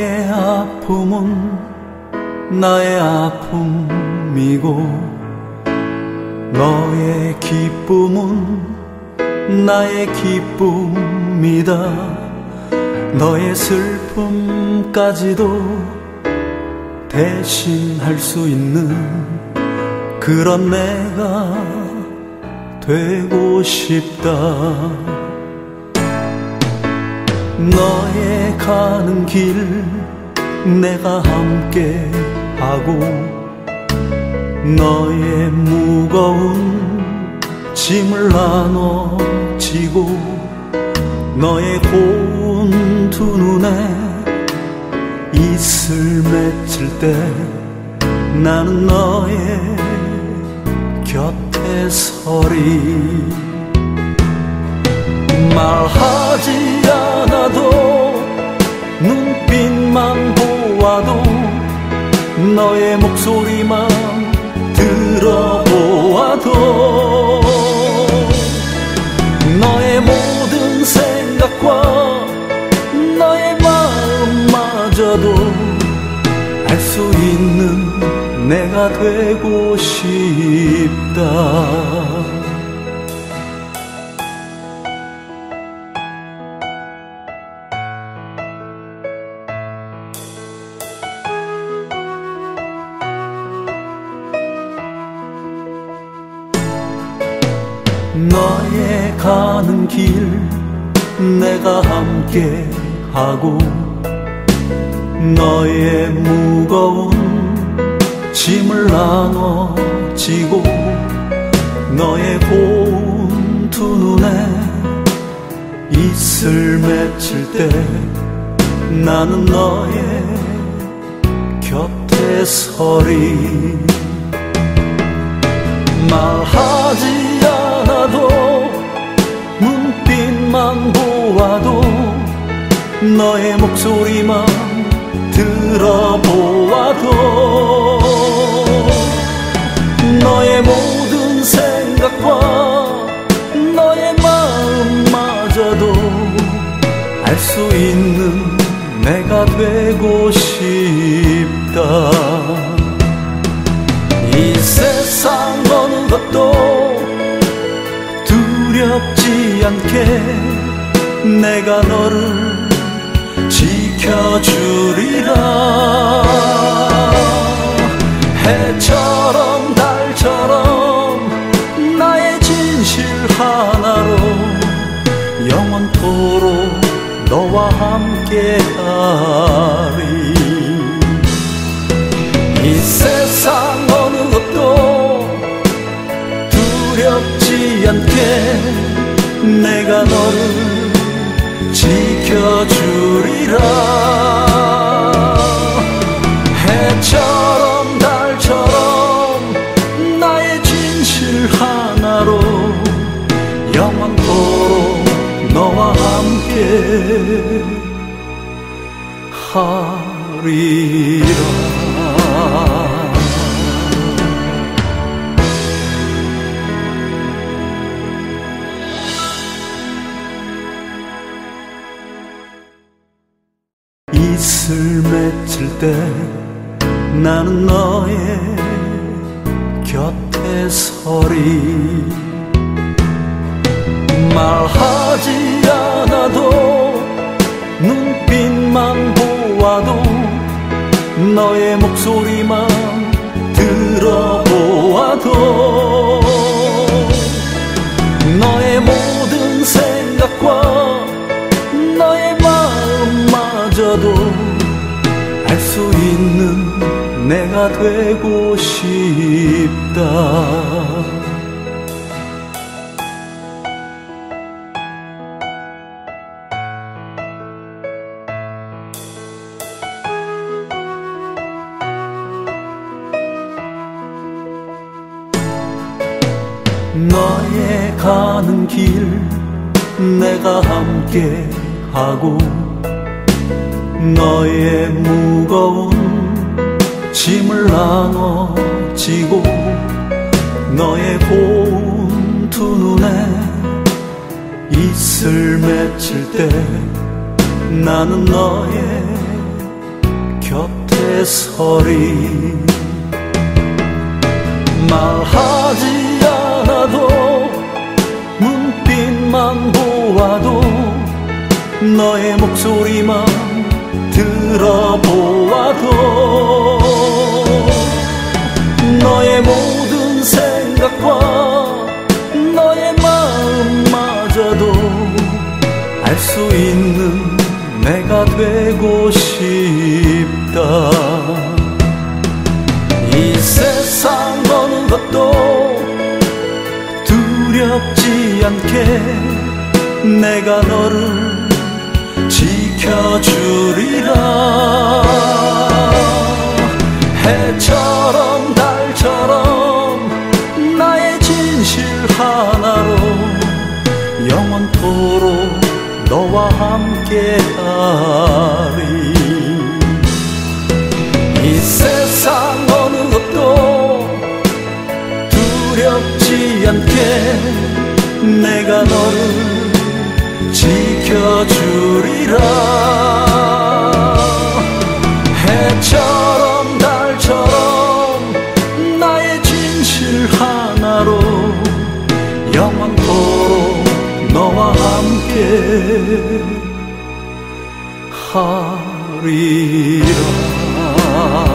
너의 아픔은 나의 아픔이고 너의 기쁨은 나의 기쁨이다. 너의 슬픔까지도 대신할 수 있는 그런 내가 되고 싶다. 너의 가는 길 내가 함께 하고 너의 무거운 짐을 나눠지고 너의 고운 두 눈에 이슬 맺힐 때 나는 너의 곁에 서리. 말하지 않아도 눈빛만 보아도 너의 목소리만 들어보아도 너의 모든 생각과 너의 마음마저도 알 수 있는 내가 되고 싶다. 너의 가는 길 내가 함께 하고 너의 무거운 짐을 나눠지고 너의 고운 두 눈에 이슬 맺힐 때 나는 너의 곁에 서리. 말하지 않아도 눈빛만 보아도 너의 목소리만 들어보아도 너의 모든 생각과 너의 마음마저도 알 수 있는 내가 되고 싶다. 이 세상 어느 것도 두렵지 않게 내가 너를 지켜주리라. 해처럼 달처럼 나의 진실 하나로 영원토록 너와 함께하리. 이 세상 어느 것도 두렵지 않게 내가 너를 지켜주리라. 해처럼 달처럼 나의 진실 하나로 영원토록 너와 함께 하리라. 이슬 맺힐 때 나는 너의 곁에 서리. 말하지 않아도 눈빛만 보아도 너의 목소리만 들어보아도 너의 모든 생각과 너의 마음마저도 알 수 있는 내가 되고 싶다. 너의 가는 길 내가 함께 하고 너의 무거운 짐을 나눠지고 너의 고운 두 눈에 이슬 맺힐 때 나는 너의 서리 말하지 않아도 눈빛만 보아도 너의 목소리만 들어보아도 너의 모든 생각과 너의 마음마저도 알 수 있는 내가 되고 싶다. 이 세상 어느 것도 두렵지 않게 내가 너를 지켜주리라. 해처럼 달처럼 나의 진실 하나로 영원토록 너와 함께하리. 이 세상 어느 것도 두렵지 않게 내가 너를 지켜주리라. 해처럼 달처럼 나의 진실 하나로 영원토록 너와 함께 하리라.